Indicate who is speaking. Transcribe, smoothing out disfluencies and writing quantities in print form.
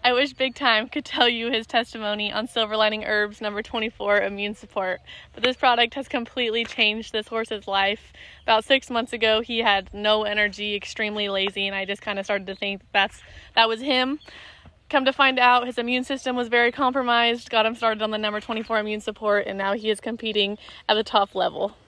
Speaker 1: I wish Big Time could tell you his testimony on Silver Lining Herbs number 24, Immune Support, but this product has completely changed this horse's life. About 6 months ago, he had no energy, extremely lazy, and I just kind of started to think that was him. Come to find out, his immune system was very compromised, got him started on the number 24 Immune Support, and now he is competing at the top level.